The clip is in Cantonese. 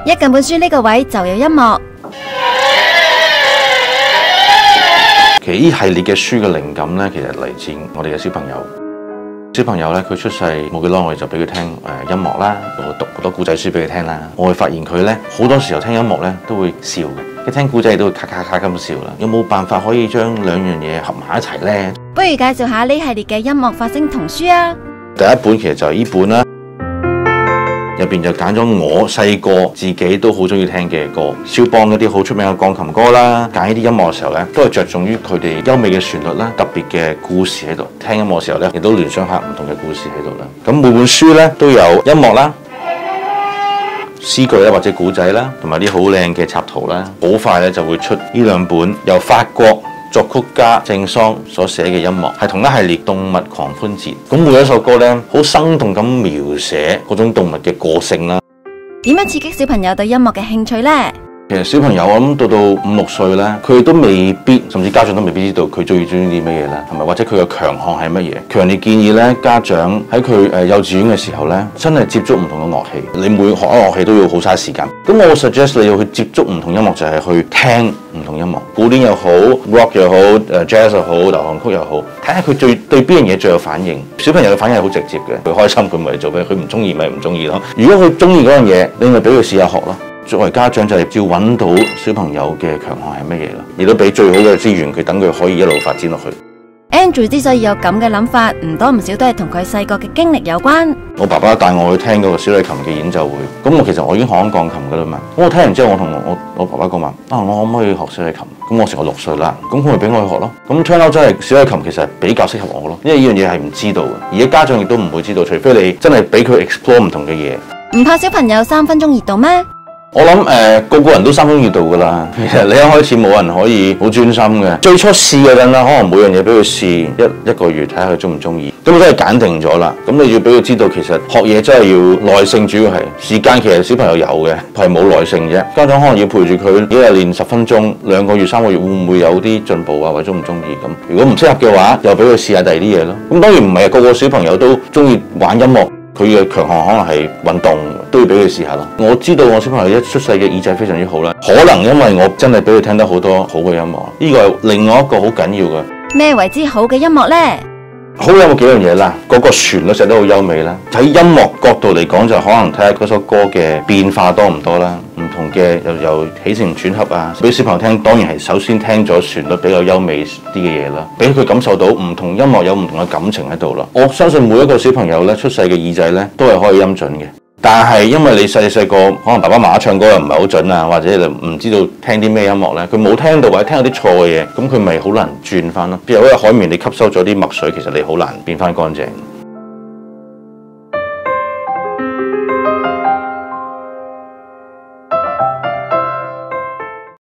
一近本書呢個位就有音樂。 其實呢系列嘅書嘅靈感咧，其實嚟自我哋嘅小朋友。小朋友咧，佢出世冇幾耐，我哋就俾佢聽音樂啦，我讀好多故仔書俾佢聽啦。我會發現佢咧好多時候聽音樂咧都會笑嘅，一聽故仔都會咔咔咔咁笑啦。有冇辦法可以將兩樣嘢合埋一齊咧？ 不如介紹下呢系列嘅音樂發聲童書啊！ 第一本其實就係呢本啦。入邊就揀咗我細個自己都好中意聽嘅歌，肖邦嗰啲好出名嘅鋼琴歌啦。揀呢啲音樂嘅時候咧，都係着重於佢哋優美嘅旋律啦，特別嘅故事喺度。聽音樂嘅時候咧，亦都聯想下唔同嘅故事喺度啦。咁每本書咧都有音樂啦、詩句啦或者古仔啦，同埋啲好靚嘅插圖啦。好快咧就會出呢兩本由法國作曲家鄭桑所寫嘅音樂，係同一系列動物狂歡節。咁每一首歌咧，好生動咁描寫嗰種動物嘅個性啦。 點樣刺激小朋友對音樂嘅興趣呢？ 其實小朋友我諗到5、6歲咧，佢哋都未必，甚至家長都未必知道佢中意啲乜嘢啦，係咪？或者佢嘅強項係乜嘢？強烈建議咧，家長喺佢幼稚園嘅時候咧，真係接觸唔同嘅樂器。你每學一樂器都要好嘥時間。咁我 suggest 你要去接觸唔同音樂，就係去聽唔同音樂，古典又好 ，rock 又好，jazz 又好，流行曲又好，睇下佢對邊樣嘢最有反應。小朋友嘅反應係好直接嘅，佢開心佢咪做咩，佢唔中意咪唔中意咯。如果佢中意嗰樣嘢，你咪俾佢試下學咯。作為家長就係要揾到小朋友嘅強項係乜嘢咯，亦都俾最好嘅資源佢，等佢可以一路發展落去。 Andrew 之所以有咁嘅諗法，唔多唔少都係同佢細個嘅經歷有關。 我爸爸帶我去聽嗰個小提琴嘅演奏會，咁其實我已經學緊鋼琴噶啦嘛。咁我聽完之後，我同我爸爸講話，我可唔可以學小提琴？咁我成個6歲啦，咁佢咪俾我去學咯。咁聽落真係小提琴其實係比較適合我咯，因為呢樣嘢係唔知道嘅，而家家長亦都唔會知道，除非你真係俾佢 explore 唔同嘅嘢。 唔怕小朋友3分鐘熱度咩？ 我諗個個人都3分鐘熱度噶啦。其實你一開始冇人可以好專心嘅。最初試嗰陣啦，可能每樣嘢俾佢試一個月，睇下佢中唔中意。咁真係揀定咗啦。咁你要俾佢知道，其實學嘢真係要耐性，主要係時間。其實小朋友有嘅，係冇耐性啫。家長可能要陪住佢，一日練10分鐘，2個月、3個月，會唔會有啲進步啊？或者中唔中意咁？如果唔適合嘅話，又俾佢試下第二啲嘢咯。咁當然唔係個個小朋友都中意玩音樂。佢嘅強項可能係運動，都要俾佢試下咯。我知道我小朋友一出世嘅耳仔非常之好啦，可能因為我真係俾佢聽得好多好嘅音樂，呢個係另外一個好緊要嘅。 咩為之好嘅音樂呢？ 好有幾樣嘢啦，嗰個旋律寫得好優美啦。喺音樂角度嚟講，就可能睇下嗰首歌嘅變化多唔多啦，唔同嘅又起承轉合啊。俾小朋友聽，當然係首先聽咗旋律比較優美啲嘅嘢啦，俾佢感受到唔同音樂有唔同嘅感情喺度啦。我相信每一個小朋友咧出世嘅耳仔咧都係可以音準嘅。但係因為你細個可能爸爸媽媽唱歌又唔係好準啊，或者就唔知道聽啲咩音樂咧，佢冇聽到或者聽到啲錯嘅嘢，咁佢咪好難轉翻咯。譬如好似海綿，你吸收咗啲墨水，其實你好難變翻乾淨。